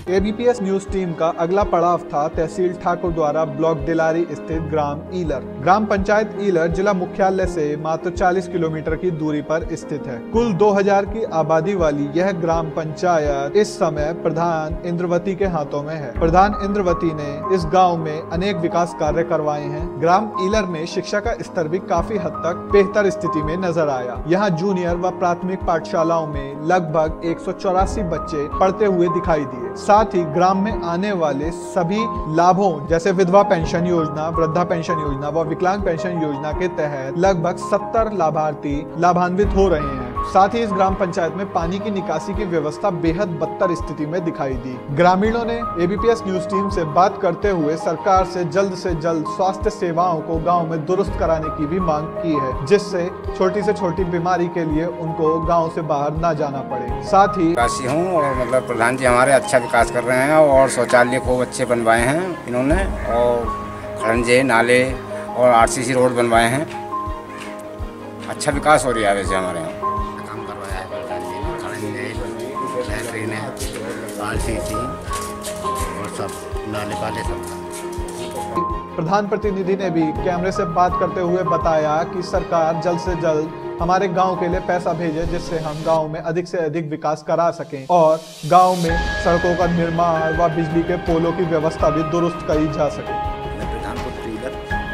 ABPS news team का अगला पड़ाव था तहसील ठाकुर द्वारा ब्लॉक दिलारी स्थित ग्राम ईलर। ग्राम पंचायत ईलर जिला मुख्यालय से मात्र 40 किलोमीटर की दूरी पर स्थित है। कुल 2000 की आबादी वाली यह ग्राम पंचायत इस समय प्रधान इंद्रवती के हाथों में है। प्रधान इंद्रवती ने इस गाँव में अनेक विकास कार्य करवाए हैं। ग्राम ईलर में शिक्षा का स्तर भी काफी हद तक बेहतर स्थिति में नजर आया। यहाँ जूनियर व प्राथमिक पाठशालाओं में लगभग 184 बच्चे पढ़ते हुए दिखाई दिए। साथ ही ग्राम में आने वाले सभी लाभों जैसे विधवा पेंशन योजना, वृद्धा पेंशन योजना व विकलांग पेंशन योजना के तहत लगभग 70 लाभार्थी लाभान्वित हो रहे हैं। साथ ही इस ग्राम पंचायत में पानी की निकासी की व्यवस्था बेहद बदतर स्थिति में दिखाई दी। ग्रामीणों ने एबीपीएस न्यूज टीम से बात करते हुए सरकार से जल्द स्वास्थ्य सेवाओं को गांव में दुरुस्त कराने की भी मांग की है, जिससे छोटी से छोटी बीमारी के लिए उनको गांव से बाहर न जाना पड़े। साथ ही हूँ और मतलब प्रधान जी हमारे अच्छा विकास कर रहे हैं और शौचालय खूब अच्छे बनवाए हैं इन्होंने, और खड़ंजे नाले और आरसीसी रोड बनवाए हैं। अच्छा विकास हो रहा है वैसे हमारे यहाँ। काम करवाया है प्रधान जी ने, खड़ंजे लैट्रिन है, आरसीसी और सब नाले पाले सब। प्रधान प्रतिनिधि ने भी कैमरे से बात करते हुए बताया कि सरकार जल्द से जल्द हमारे गांव के लिए पैसा भेजे, जिससे हम गांव में अधिक से अधिक विकास करा सकें और गांव में सड़कों का निर्माण व बिजली के पोलों की व्यवस्था भी दुरुस्त करी जा सके। मैं प्रधानपुर ईलर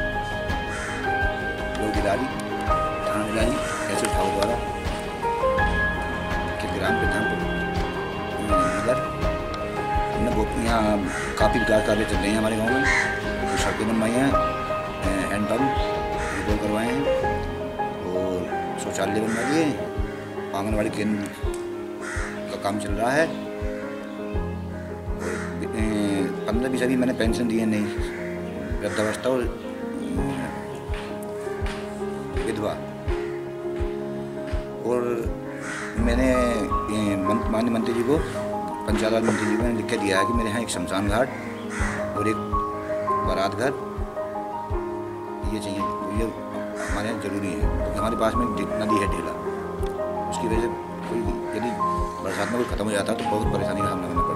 दिलारी थाना दिलारी तहसील ठाकुर द्वारा के ग्राम प्रधानपुर ईलर हमने बहुत यहाँ काफ़ी विकास कार्य चल रहे हैं हमारे गाँव में। तो सड़कें बनवाई हैं, हैंडपम्प करवाए हैं और शौचालय बनवा दिए। आंगनबाड़ी केंद्र का काम चल रहा है और 15-20 अभी मैंने पेंशन दी है नहीं, वृद्धावस्था और विधवा। और मैंने माननीय मंत्री जी को, पंचायत राज मंत्री जी को मैंने लिख के दिया है कि मेरे यहाँ एक शमशान घाट और एक बारात घर ये चाहिए। तो ये हमारे यहाँ जरूरी है क्योंकि हमारे पास में नदी है ढेला, उसकी वजह से कोई यदि बरसात में कोई खत्म हो जाता है तो बहुत परेशानी का सामना करना पड़ता है।